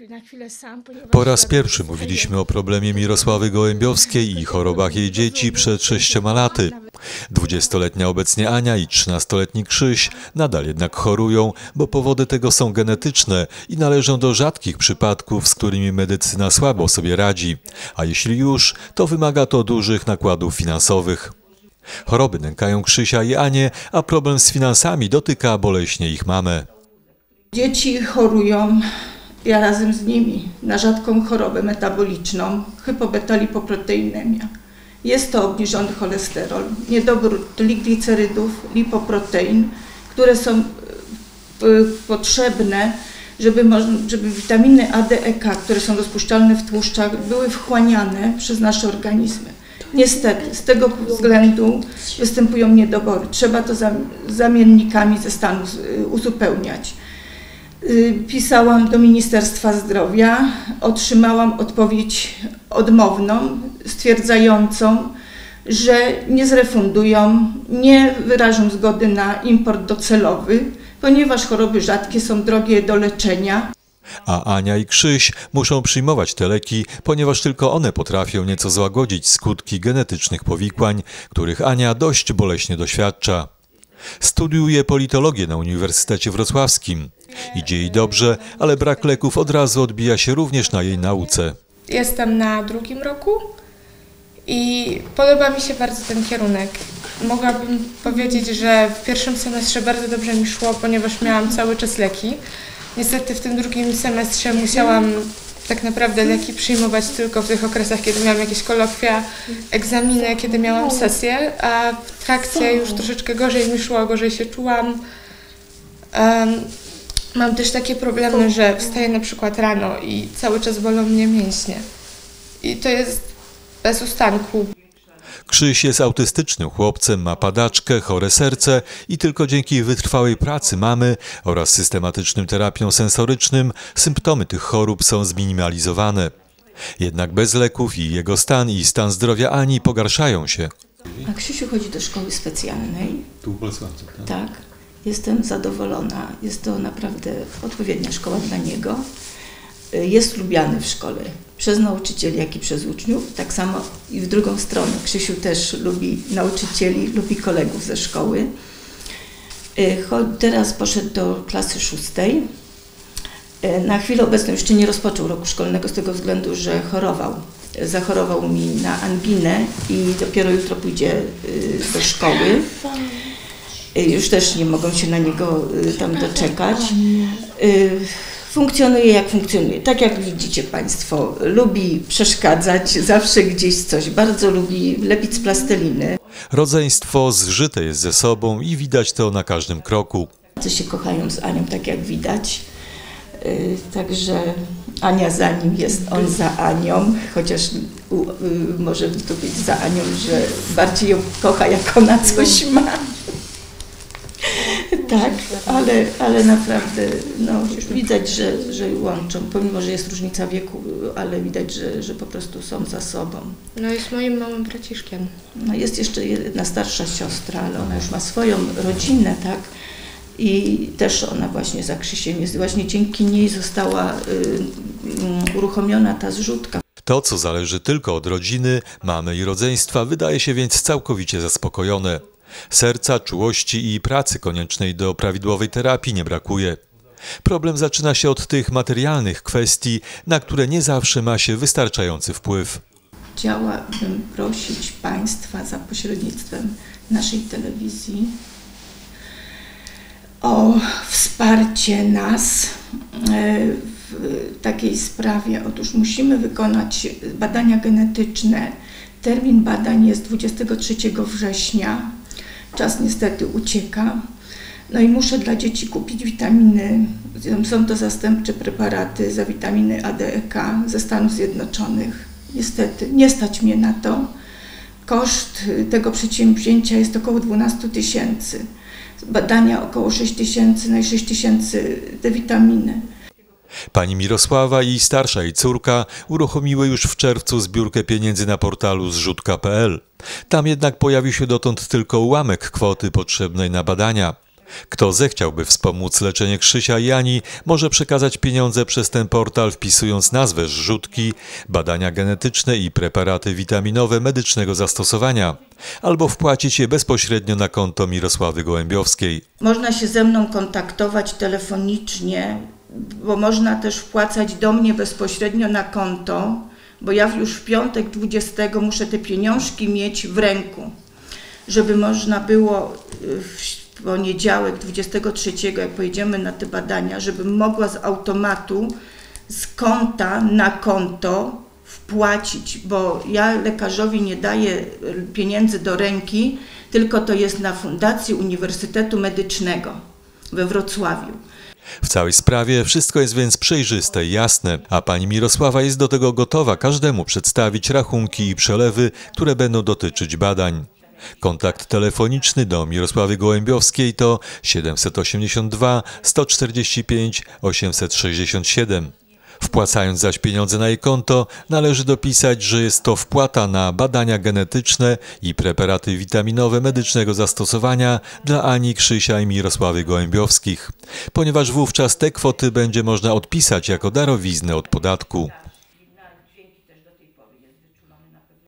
na chwilę sam, Po raz pierwszy mówiliśmy o problemie Mirosławy Gołębiowskiej i chorobach jej dzieci przed 6 laty. 20-letnia obecnie Ania i 13-letni Krzyś nadal jednak chorują, bo powody tego są genetyczne i należą do rzadkich przypadków, z którymi medycyna słabo sobie radzi, a jeśli już, to wymaga to dużych nakładów finansowych. Choroby nękają Krzysia i Anię, a problem z finansami dotyka boleśnie ich mamę. Dzieci chorują, ja razem z nimi, na rzadką chorobę metaboliczną, hypobeta-lipoproteinemia. Jest to obniżony cholesterol, niedobór triglicerydów, lipoprotein, które są potrzebne, żeby witaminy A, D, E, K, które są rozpuszczalne w tłuszczach, były wchłaniane przez nasze organizmy. Niestety, z tego względu występują niedobory. Trzeba to zamiennikami ze stanu uzupełniać. Pisałam do Ministerstwa Zdrowia, otrzymałam odpowiedź odmowną, stwierdzającą, że nie zrefundują, nie wyrażą zgody na import docelowy, ponieważ choroby rzadkie są drogie do leczenia. A Ania i Krzyś muszą przyjmować te leki, ponieważ tylko one potrafią nieco złagodzić skutki genetycznych powikłań, których Ania dość boleśnie doświadcza. Studiuje politologię na Uniwersytecie Wrocławskim. Idzie jej dobrze, ale brak leków od razu odbija się również na jej nauce. Jestem na 2. roku i podoba mi się bardzo ten kierunek. Mogłabym powiedzieć, że w 1. semestrze bardzo dobrze mi szło, ponieważ miałam cały czas leki. Niestety w tym 2. semestrze musiałam tak naprawdę leki przyjmować tylko w tych okresach, kiedy miałam jakieś kolokwia, egzaminy, kiedy miałam sesję, a w trakcie już troszeczkę gorzej mi szło, gorzej się czułam. Mam też takie problemy, że wstaję na przykład rano i cały czas bolą mnie mięśnie. I to jest bez ustanku. Krzyś jest autystycznym chłopcem, ma padaczkę, chore serce i tylko dzięki wytrwałej pracy mamy oraz systematycznym terapiom sensorycznym symptomy tych chorób są zminimalizowane. Jednak bez leków i jego stan i stan zdrowia Ani pogarszają się. A Krzysiu chodzi do szkoły specjalnej. Tu w Bolesławcu, tak? Tak, jestem zadowolona. Jest to naprawdę odpowiednia szkoła dla niego. Jest lubiany w szkole przez nauczycieli, jak i przez uczniów. Tak samo i w drugą stronę. Krzysiu też lubi nauczycieli, lubi kolegów ze szkoły. Teraz poszedł do klasy 6. Na chwilę obecną jeszcze nie rozpoczął roku szkolnego z tego względu, że chorował. Zachorował mi na anginę i dopiero jutro pójdzie do szkoły. Już też nie mogą się na niego tam doczekać. Funkcjonuje jak funkcjonuje. Tak jak widzicie Państwo, lubi przeszkadzać, zawsze gdzieś coś. Bardzo lubi lepić z plasteliny. Rodzeństwo zżyte jest ze sobą i widać to na każdym kroku. Wszyscy się kochają z Anią, tak jak widać. Także Ania za nim jest, on za Anią, chociaż może to być za Anią, że bardziej ją kocha, jak ona coś ma. Tak, ale naprawdę no, widać, że łączą, pomimo że jest różnica wieku, ale widać, że po prostu są za sobą. No jest moim małym braciszkiem. No jest jeszcze jedna starsza siostra, ale ona już ma swoją rodzinę, tak? I też ona właśnie za Krzysiem jest. Właśnie dzięki niej została uruchomiona ta zrzutka. To, co zależy tylko od rodziny, mamy i rodzeństwa, wydaje się więc całkowicie zaspokojone. Serca, czułości i pracy koniecznej do prawidłowej terapii nie brakuje. Problem zaczyna się od tych materialnych kwestii, na które nie zawsze ma się wystarczający wpływ. Chciałabym prosić Państwa za pośrednictwem naszej telewizji o wsparcie nas w takiej sprawie. Otóż musimy wykonać badania genetyczne. Termin badań jest 23 września. Czas niestety ucieka. No i muszę dla dzieci kupić witaminy. Są to zastępcze preparaty za witaminy A, D, E, K ze Stanów Zjednoczonych. Niestety nie stać mnie na to. Koszt tego przedsięwzięcia jest około 12 000. Badania około 6 000, no i 6 000 te witaminy. Pani Mirosława i starsza jej córka uruchomiły już w czerwcu zbiórkę pieniędzy na portalu zrzutka.pl. Tam jednak pojawił się dotąd tylko ułamek kwoty potrzebnej na badania. Kto zechciałby wspomóc leczenie Krzysia i Ani, może przekazać pieniądze przez ten portal, wpisując nazwę zrzutki, badania genetyczne i preparaty witaminowe medycznego zastosowania, albo wpłacić je bezpośrednio na konto Mirosławy Gołębiowskiej. Można się ze mną kontaktować telefonicznie, bo można też wpłacać do mnie bezpośrednio na konto, bo ja już w piątek 20 muszę te pieniążki mieć w ręku, żeby można było w poniedziałek 23, jak pojedziemy na te badania, żebym mogła z automatu, z konta na konto wpłacić, bo ja lekarzowi nie daję pieniędzy do ręki, tylko to jest na Fundacji Uniwersytetu Medycznego we Wrocławiu. W całej sprawie wszystko jest więc przejrzyste i jasne, a pani Mirosława jest do tego gotowa każdemu przedstawić rachunki i przelewy, które będą dotyczyć badań. Kontakt telefoniczny do Mirosławy Gołębiowskiej to 782 145 867. Wpłacając zaś pieniądze na jej konto, należy dopisać, że jest to wpłata na badania genetyczne i preparaty witaminowe medycznego zastosowania dla Ani, Krzysia i Mirosławy Gołębiowskich, ponieważ wówczas te kwoty będzie można odpisać jako darowiznę od podatku.